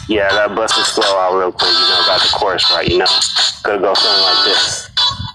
Yeah, I gotta bust this flow out real quick, got the chorus right, Could go something like this.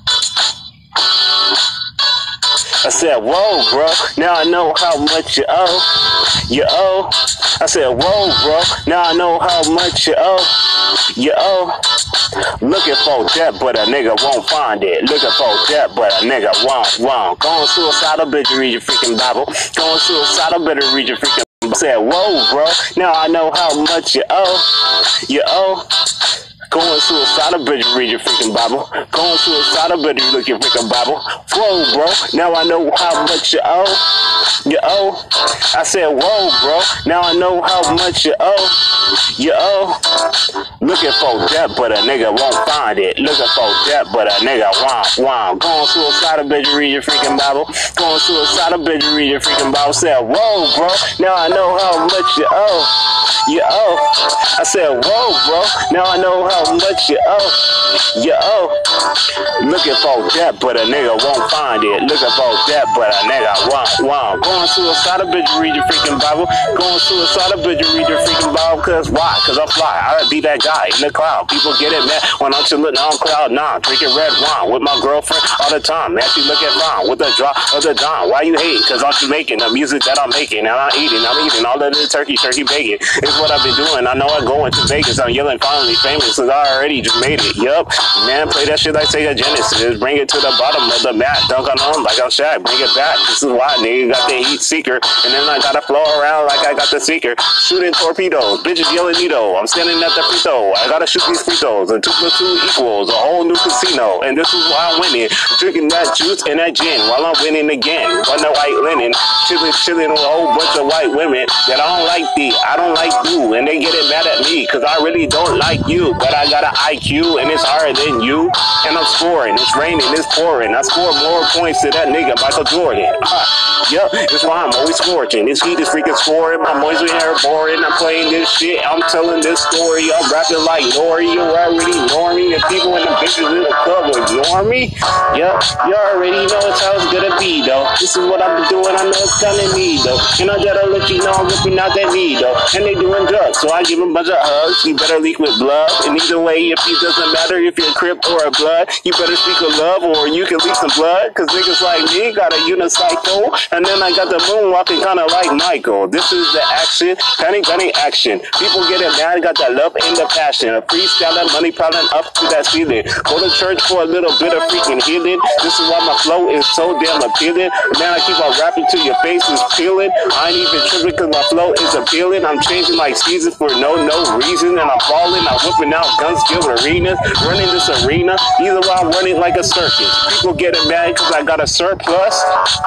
I said, whoa, bro, now I know how much you owe. You owe. I said, whoa, bro, now I know how much you owe. You owe. Looking for that, but a nigga won't find it. Looking for that, but a nigga won't. Going suicidal, better read your freaking Bible. Going suicidal, better read your freaking Bible. I said, whoa, bro, now I know how much you owe. You owe. Going suicidal, better read your freaking Bible. Going suicidal, better look your freaking Bible. Whoa, bro, now I know how much you owe. You owe. I said, whoa, bro, now I know how much you owe. You owe. Looking for that, but a nigga won't find it. Looking for that, but a nigga won't. Going suicidal, better read your freaking Bible. Going suicidal, better read your freaking Bible. Said, whoa, bro, now I know how much you owe. You owe. I said, whoa, bro, now I know how much you owe. You owe. Looking for that, but a nigga won't find it. Looking for that, but a nigga won't. Going suicidal, bitch, read your freaking Bible. Going suicidal, bitch, read your freaking Bible. Cause why? Cause I'm fly. I be that guy in the cloud. People get it, man. When I'm chillin' on cloud nine, drinking red wine with my girlfriend all the time. Man, she looking fine with the drop of the dime. Why you hate? Cause I'm making the music that I'm making, and I'm eating all of the turkey bacon. It's what I've been doing. I know I'm going to Vegas. I'm yelling finally famous, cause I already just made it. Yup, man, play that shit like Sega Genesis. Bring it to the bottom of the mat. Dunk on them like I'm Shaq. Bring it back. This is why nigga got the heat seeker, and then I gotta flow around like I got the seeker. Shooting torpedoes, bitches yelling Nito. I'm standing at the free throw. I gotta shoot these free throws, and 2 + 2 equals a whole new casino. And this is why I'm winning. Drinking that juice and that gin while I'm winning again. Run the white linen, chilling with a whole bunch of white women that I don't like I don't like you, and they get it mad at me, cause I really don't like you. But I got an IQ, and it's higher than you. And I'm scoring, it's raining, it's pouring. I score more points than that nigga Michael Jordan. Yup, that's why I'm always scorching. This heat is freaking scoring. My boys in here boring. I'm playing this shit. I'm telling this story. I'm rapping like Nori. You already know me. And people in the bitches in the club will ignore me. Yup, you already know it's how it's gonna be, though. This is what I've been doing. I know it's telling me, though. And I gotta let you know I'm ripping out that knee, though. And they doing drugs, so I give them a bunch of hugs. You better leak with blood. And either way, if it doesn't matter if you're a Crip or a Blood, you better speak of love, or you can leak some blood. Cause niggas like me got a unicycle. And then I got the moonwalking kinda like Michael. This is the action, gunny action. People get it mad, got that love and the passion. A freestyling, money piling up to that ceiling. Go to church for a little bit of freaking healing. This is why my flow is so damn appealing. Man, I keep on rapping till your face is peeling. I ain't even tripping cause my flow is appealing. I'm changing like seasons for no reason. And I'm falling, I'm whipping out guns, skilled arenas. Running this arena, either way I'm running like a circus. People get it mad cause I got a surplus.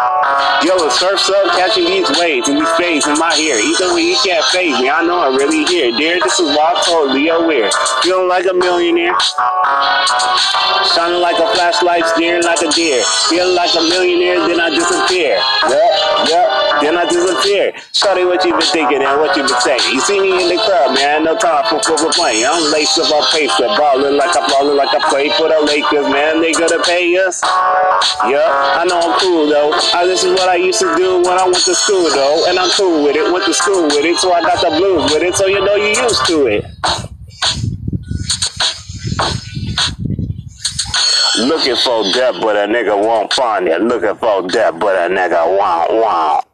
Yo, a surf's up, catching these waves and these fades in my hair. Either way, you can't fade me. I know I'm really here. Dear, this is why I'm totally aware. Feeling like a millionaire. Shining like a flashlight, staring like a deer. Feeling like a millionaire, then I disappear. Yup, then I disappear. Shawty, what you been thinking and what you been saying? You see me in the crowd, man. No time for playing. I'm laced up on paper, ballin' like I play for the Lakers, man. They gonna pay us. Yeah, I know I'm cool though. This is what I used to do when I went to school though, and I'm cool with it. Went to school with it, so I got the blues with it. So you know you used to it. Looking for that, but a nigga won't find it. Looking for that, but a nigga won't.